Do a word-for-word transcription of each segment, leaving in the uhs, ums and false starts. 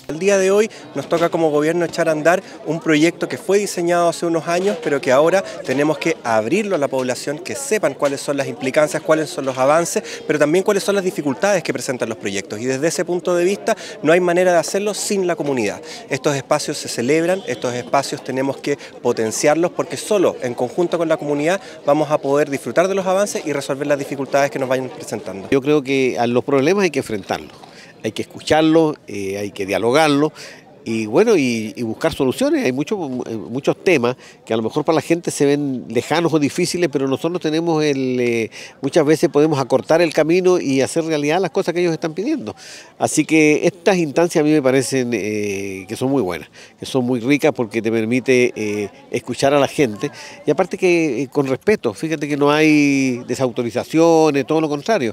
El día de hoy nos toca como gobierno echar a andar un proyecto que fue diseñado hace unos años, pero que ahora tenemos que abrirlo a la población, que sepan cuáles son las implicancias, cuáles son los avances, pero también cuáles son las dificultades que presentan los proyectos. Y desde ese punto de vista no hay manera de hacerlo sin la comunidad. Estos espacios se celebran, estos espacios tenemos que potenciarlos porque solo en conjunto con la comunidad vamos a poder disfrutar de los avances y resolver las dificultades que nos vayan presentando. Yo creo que a los problemas hay que enfrentarlos. Hay que escucharlo, eh, hay que dialogarlo y bueno y, y buscar soluciones. Hay muchos muchos temas que a lo mejor para la gente se ven lejanos o difíciles, pero nosotros tenemos el eh, muchas veces podemos acortar el camino y hacer realidad las cosas que ellos están pidiendo. Así que estas instancias a mí me parecen eh, que son muy buenas, que son muy ricas porque te permite eh, escuchar a la gente y aparte que eh, con respeto. Fíjate que no hay desautorizaciones, todo lo contrario.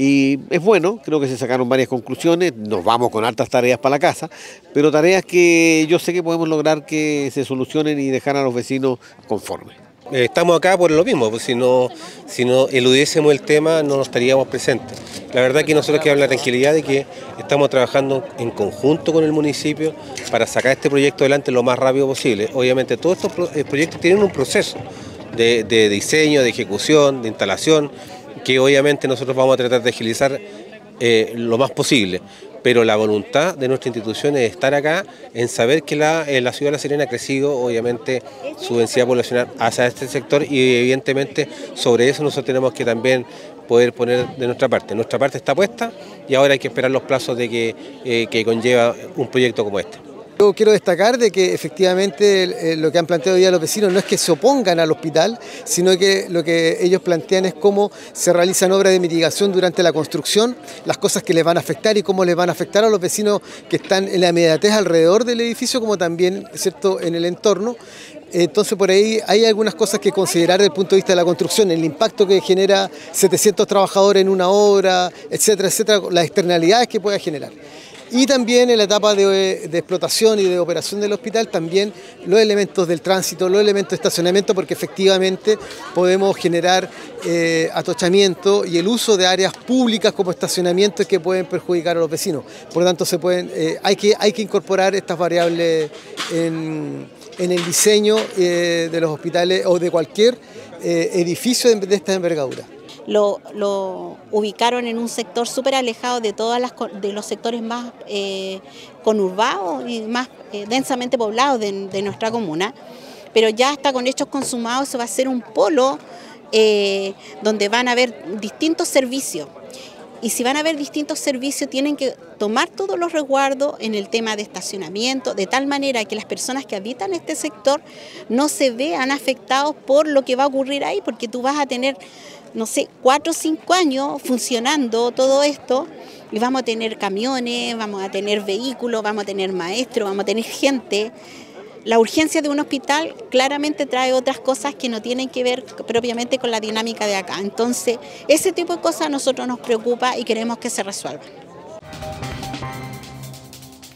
Y es bueno, creo que se sacaron varias conclusiones, nos vamos con hartas tareas para la casa, pero tareas que yo sé que podemos lograr que se solucionen y dejar a los vecinos conformes. Estamos acá por lo mismo, pues si no, si no eludiésemos el tema no nos estaríamos presentes. La verdad que nosotros queremos la tranquilidad de que estamos trabajando en conjunto con el municipio para sacar este proyecto adelante lo más rápido posible. Obviamente todos estos proyectos tienen un proceso de, de diseño, de ejecución, de instalación, que obviamente nosotros vamos a tratar de agilizar eh, lo más posible. Pero la voluntad de nuestra institución es estar acá, en saber que la, eh, la ciudad de La Serena ha crecido, obviamente, su densidad poblacional hacia este sector y evidentemente sobre eso nosotros tenemos que también poder poner de nuestra parte. Nuestra parte está puesta y ahora hay que esperar los plazos de que, eh, que conlleva un proyecto como este. Yo quiero destacar de que efectivamente lo que han planteado hoy día los vecinos no es que se opongan al hospital, sino que lo que ellos plantean es cómo se realizan obras de mitigación durante la construcción, las cosas que les van a afectar y cómo les van a afectar a los vecinos que están en la inmediatez alrededor del edificio, como también, ¿cierto?, en el entorno. Entonces por ahí hay algunas cosas que considerar desde el punto de vista de la construcción, el impacto que genera setecientos trabajadores en una obra, etcétera, etcétera, las externalidades que pueda generar. Y también en la etapa de, de explotación y de operación del hospital, también los elementos del tránsito, los elementos de estacionamiento, porque efectivamente podemos generar eh, atochamiento y el uso de áreas públicas como estacionamientos que pueden perjudicar a los vecinos. Por lo tanto, se pueden, eh, hay, que, hay que incorporar estas variables en, en el diseño eh, de los hospitales o de cualquier eh, edificio de, de esta envergadura. Lo, lo ubicaron en un sector súper alejado de todos de los sectores más eh, conurbados y más eh, densamente poblados de, de nuestra comuna, pero ya está con hechos consumados, se va a hacer un polo eh, donde van a haber distintos servicios. Y si van a haber distintos servicios, tienen que tomar todos los resguardos en el tema de estacionamiento, de tal manera que las personas que habitan este sector no se vean afectados por lo que va a ocurrir ahí, porque tú vas a tener, no sé, cuatro o cinco años funcionando todo esto y vamos a tener camiones, vamos a tener vehículos, vamos a tener maestros, vamos a tener gente. La urgencia de un hospital claramente trae otras cosas que no tienen que ver propiamente con la dinámica de acá. Entonces, ese tipo de cosas a nosotros nos preocupa y queremos que se resuelvan.